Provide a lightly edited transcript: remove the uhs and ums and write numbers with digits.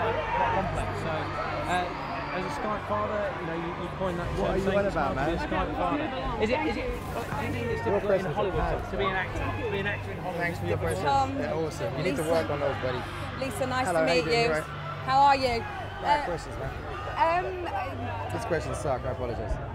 quite complex. So, as a Skype father, you know, you coin that term. What are you on about, man? Skype father. Do you think it's difficult in Hollywood to be an actor? To be an actor in Hollywood. Thanks for your questions. They're awesome. You need to Lisa. work on those, buddy. Lisa, nice Hello, to meet how you doing? you. Right. How are you? Bad questions, man. These questions suck. I apologize.